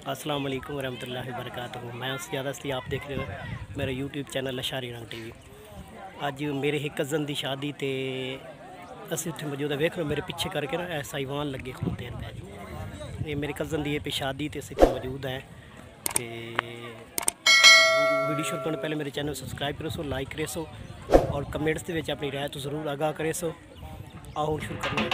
अस्सलाम वालेकुम रहमतुल्लाहि व बरकातहू। मैं उस ज़्यादा इसलिए आप देख रहे हो मेरा यूट्यूब चैनल लशारी रंग टीवी। अज मेरे एक कज़न की शादी तो अस इतने मौजूद वेख रहे मेरे पिछे करके ना ऐसा ईवान लगे खलोते हैं जी। ये मेरे कज़न की शादी तो अस इतने मौजूद हैं। तो वीडियो शुरू करने पहले मेरे चैनल सब्सक्राइब करो सो, लाइक करे सो और कमेंट्स के अपनी राय तो ज़रूर आगाह करे सो। आओ शुरू करने।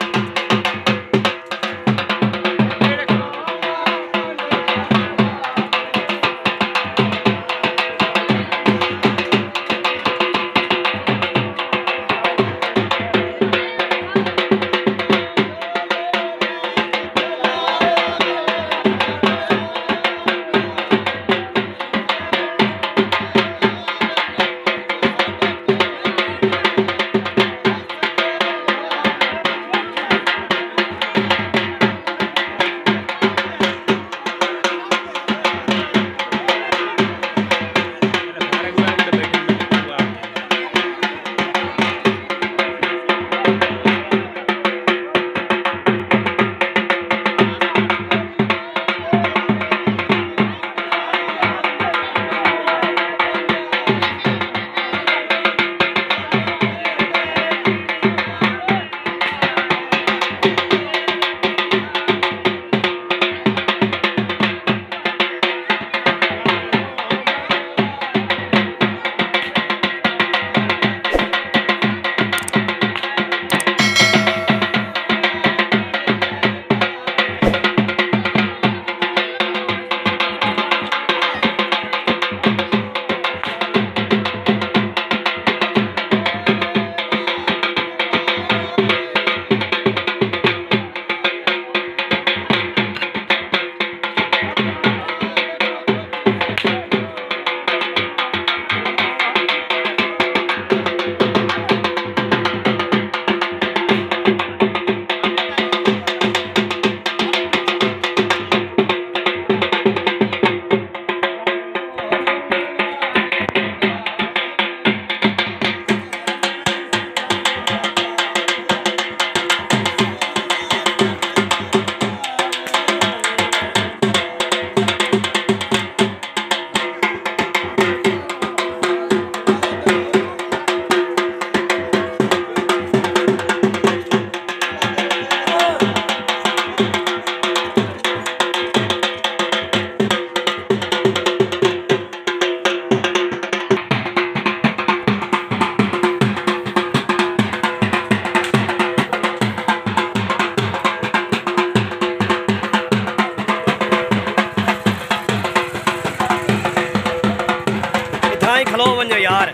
खलो वञो यार।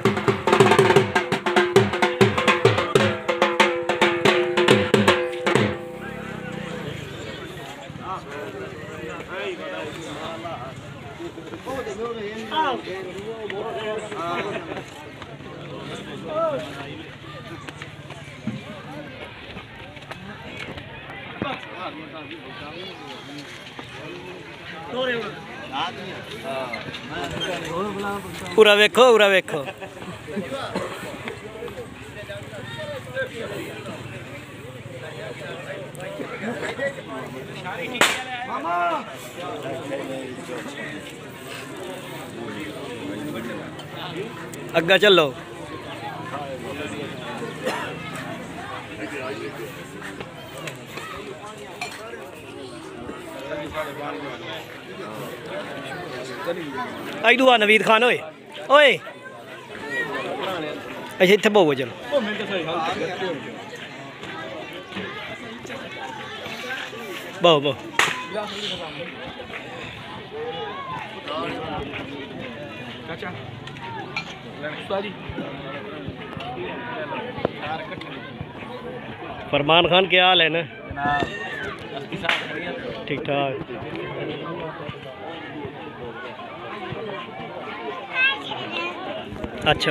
पूरा वेखो, पूरा वेखो। अग्गा चलो। आई दुआ नवीद खान ओए ओए अच्छा इतने बहु चलो बहु बहु फरमान खान क्या हाल है ना? ठीक ठाक। अच्छा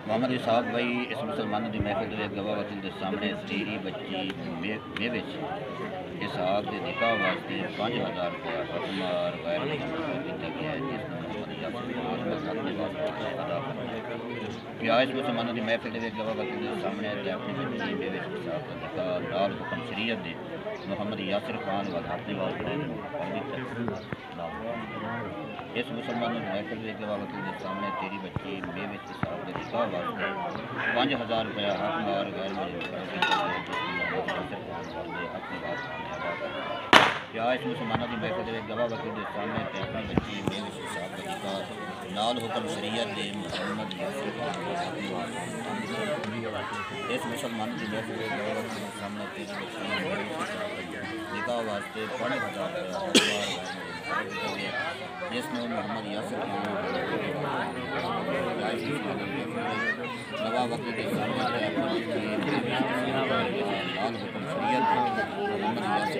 मोहम्मद इसहाक भाई इस मुसलमानों की महफिल के गवाह वकील के सामने तेरी बच्ची मेवे इसहाक के निकाह वास्ते 5000 रुपया हकमार गैर दिता गया है, जिसमें मोहम्मद अदा क्या इस मुसलमानों की महफिल के गवाह वकील के सामने अपनी बच्ची मेवे इसहाक का निकाह लाल हुक्म शरीयत दे मोहम्मद यासिर खान वाले इस मुसलमानों की महफिल के गवाह वकील के सामने तेरी बच्ची मेवे इसहाक के निकाह वास्ते 5000 रुपया हकमार गैर क्या इस मुसलमानों की महफिल के गवाह वकील के सामने अपनी बच्ची मेवे इसहाक का निकाह लाल हुक्म शरीयत दे मोहम्मद यासिर खान इस मुसलमान की महफिल के गवाह वकील के सामने तेरी बच्ची निकाह वास्ते 5000 रुपया जिसमें मोहम्मद यासिर खान गवाह वकील के सामने लाल हुक्म शरीयत मोहम्मद यासिर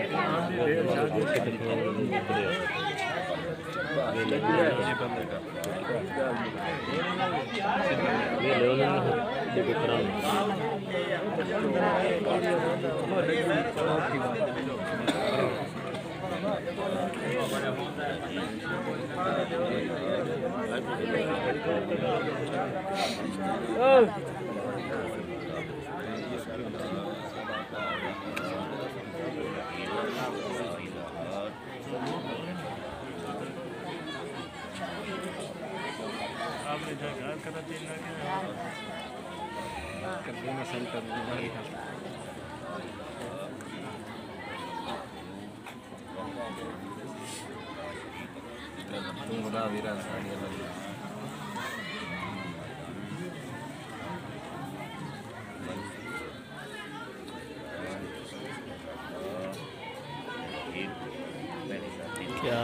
क्या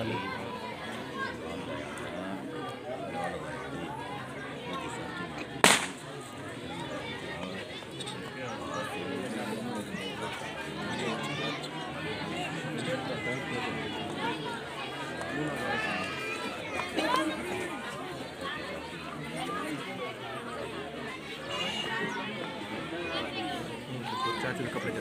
कपड़े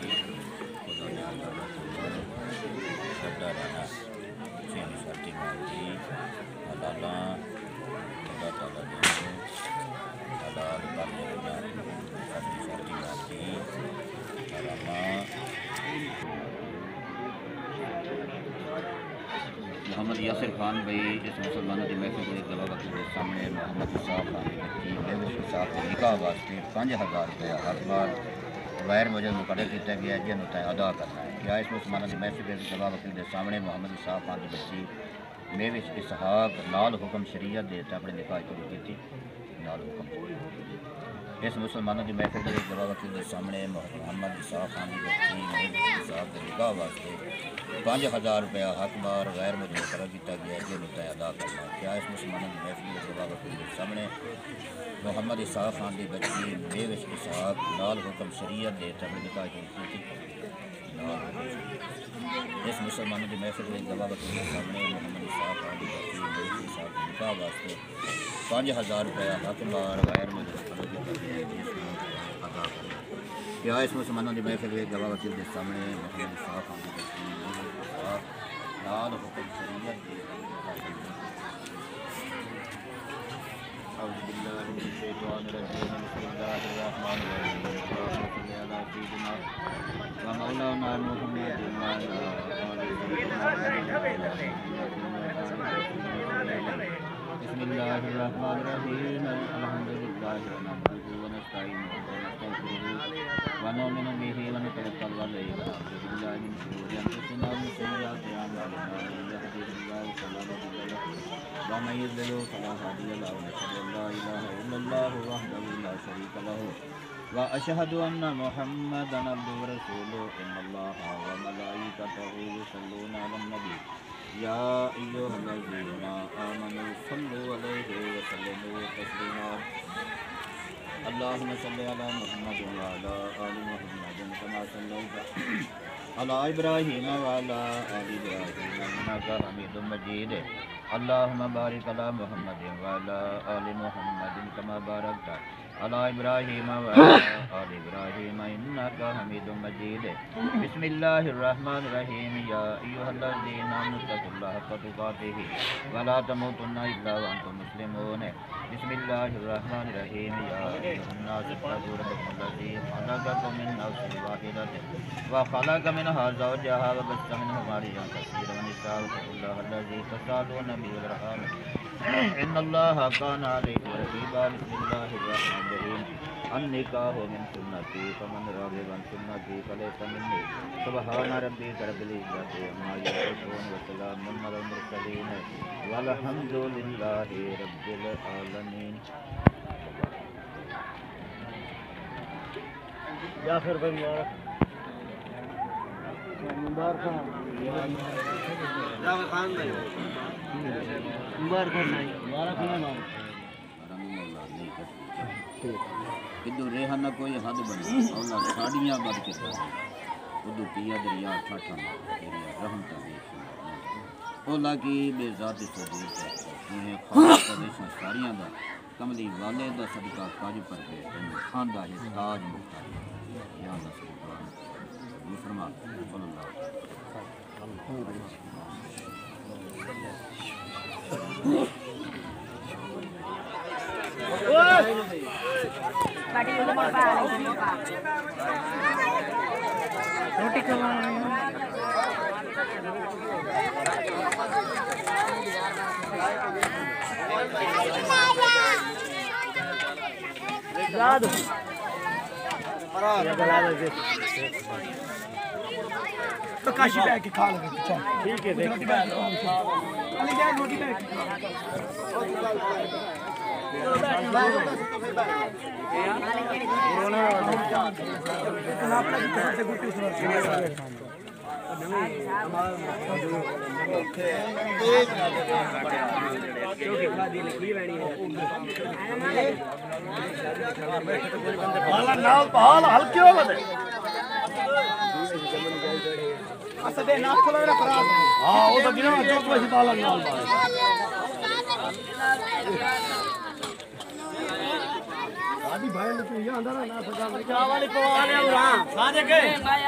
मोहम्मद यासिर खान भाई इस मुसलमानों की महफिल के गवाह वकील के सामने मोहम्मद इसहाक खान की बच्ची मेवे इसहाक के निकाह वास्ते 5000 रुपया हर बार गैर मुजब मुकर्रर किया गया है जिन्होंने अदा करना है। क्या इस मुसलमानों की महफिल के गवाह वकील के सामने मोहम्मद इसहाक खान की बच्ची मेवे इसहाक लाल हुक्म शरीयत देते अपने निकाह को की थी लाल हुक्म इस मुसलमानों की महफिल के गवाह वकील के सामने मोहम्मद इसहाक खान की बच्ची मेवे इसहाक के निकाह वास्ते 5000 रुपया हकमार गैर मुजब मुकर्रर किया गया है जिन्होंने अदा करना है। क्या इस मुसलमानों की महफिल के गवाह वकील के सामने मोहम्मद इसहाक खान की बच्ची मेवे इसहाक लाल हुक्म शरीयत देते अपने निकाह को की थी इस मुसलमानों की महफिल के गवाह वकील के सामने मोहम्मद इसहाक खान की बच्ची मेवे इसहाक के निकाह वास्ते 5000 रुपया हकमार गैर मुजब मुकर्रर किया गया है जिसमें अदा करना है। क्या इस मुसलमानों की महफिल के गवाह वकील के सामने मोहम्मद इसहाक खान की बच्ची लाल हुक्म शरीयत बिस्मिल्लाहिर्रहमानिर्रहीम अल्हम्दुलिल्लाहि नहमदुहु व नस्तईनुहु व नस्तगफिरुहु व नु'मिनु बिही व नतवक्कलु अलैहि व नऊज़ु बिल्लाहि मिन शुरूरि अनफुसिना व मिन सय्यिआति अअमालिना मन यहदिहिल्लाहु फला मुضل له व मन युضلل फला हादिय له अशहदु अन ला इलाहा इल्लल्लाहु वहदहु ला शरीका लहु व अशहदु अन्न मुहम्मदन अब्दुहु व रसूलुहु इन्नल्लाहा व मलाइकतहु युसल्लूना अलन नबी या अय्युहल्लज़ीना आमनू सल्लु अलैहि व सल्लिमू तस्लीमा अल्लाहुम्मा सल्लि अला मुहम्मद व अला आलि मुहम्मद कमा सल्लैता अला इब्राहीम व अला आलि इब्राहीम इन्नका हमीदुम मजीद अल्लाहुम्मा बारिक अला मुहम्मद व अला आलि मुहम्मद कमा बारकता अला इब्राहीम व अला आलि इब्राहीम इन्नका हमीदुम मजीद। बिस्मिल्लाहिर्रहमानिर्रहीम। या अय्युहल्लज़ीना आमनु तक़ुल्लाह हक़्क़ तुक़ातिही व ला तमूतुन्ना इल्ला व अंतुम मुस्लिमून। बिस्मिल्लाहिर्रहमानिर्रहीम। या अय्युहन्नास इत्तक़ू रब्बकुमुल्लज़ी ख़लक़कुम मिन नफ्सिन वाहिदतिन व ख़लक़ मिनहा ज़ौजहा व बस्स मिनहुमा रिजलन कसीरन व निसाअ वत्तक़ुल्लाहल्लज़ी तसाअलूना बिही वल अर्हाम इन्नल्लाहा काना अलैकुम रक़ीबा। बिस्मिल्लाहिर्रहमानिर्रहीम। अन्निकाहु मिन सुन्नती फमन राग़िबा अन सुन्नती फलैसा मिन्नी। सुब्हान रब्बिका रब्बिल इज़्ज़ति अम्मा यसिफून व सलामुन अलल मुरसलीन वल्हम्दुलिल्लाहि रब्बिल आलमीन। या फिर भाई मुबारक इदू रेहन कोई हद बनी औला साड़ियां बद के उदू पिया दरिया ठाठा दरिया रहमत ओला की बेजात सदीर है खास प्रदेश साड़ियां दा कमली वाले दा सदका काज पर के खानदा है ताज मुख्तार या अल्लाह सुभान मुसलमान सल्लल्लाहु रोटी खा याद तो काशी बैठ के खा लो ठीक है देख रोटी बैठ हल्के हो बदे असदे नाक खोला मेरा फराज हां वो तो गिनो जो कोई बाला नाल आदि भाई ने तो ये अंदर ना सजा चावल पवा ले हां साजे के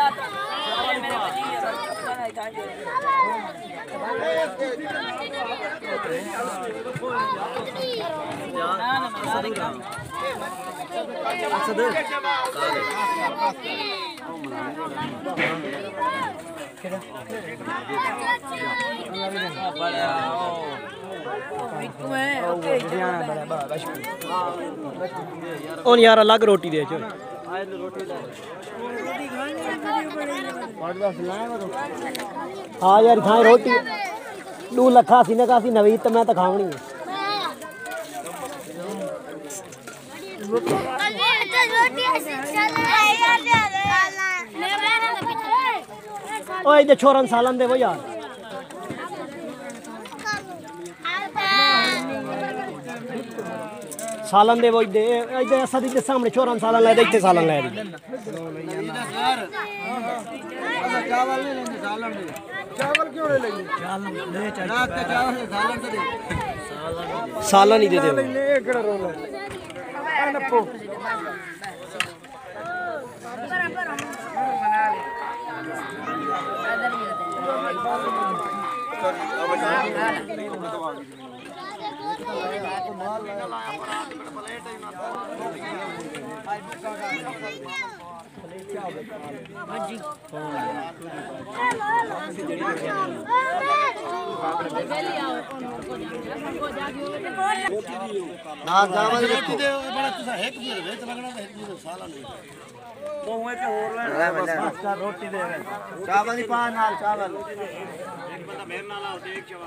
और यार अलग रोटी दे चो हाँ यार खाए रोटी 2 लखा सी ना कासी नवी तो मैं तो खावनी है ओए इधर छोरन सालन दे वो यार सालन दे वो इधर असद इधर सामने छोरन सालन ले दे इधर सालन ले चावल नहीं लेंगे सालन ले चावल क्यों ले लेंगे रात का चावल सालन से दे सालन ही दे दे ले एकड़ा रोल है नप्पो ना चावल रोटी दे बड़ा तुसा एक भी वेच लगना एक भी साला नहीं बहुए के और ले बस रोटी दे चावल ही पा नाल चावल एक बंदा मेरे नाल आओ देख चवा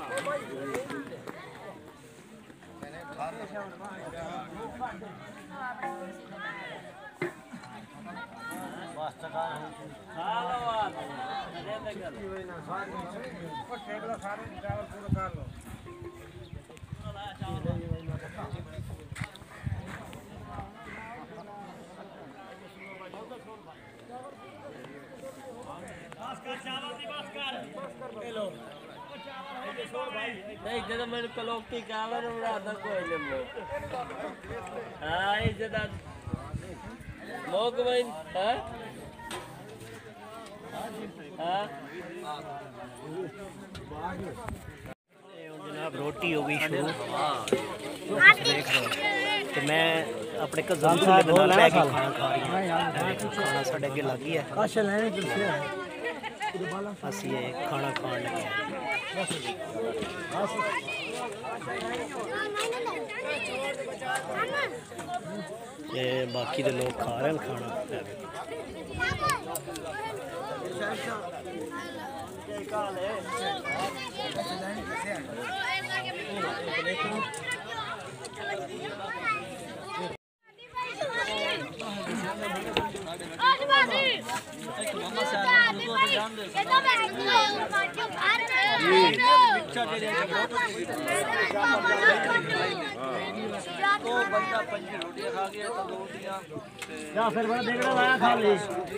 इज्जत मेरे को लोग की कावर उड़ाता कोई नहीं हां इज्जत जनाब रोटी हो गई शुरू देख लो तो मैं अपने कज़न के नाल बैठ के खाना खा रही हूँ। खाना साढ़े अगे लग गया असी ये खाना खान लगे ये बाकी दे लोग खा रहे हैं खाना। या फिर बड़ा देखना लाया खा ली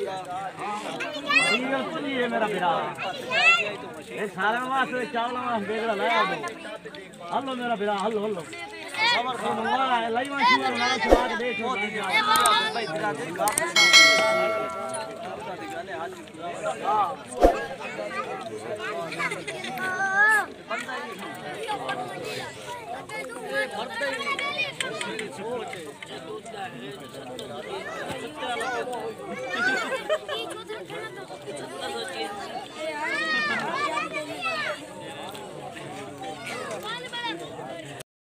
ये मेरा बिरा ये सारे वास्ते चावल वास्ते देखना लाया हल्लो मेरा बिरा हल्लो हल्लो लाई वन शुगर लाया स्वाद देख Oh,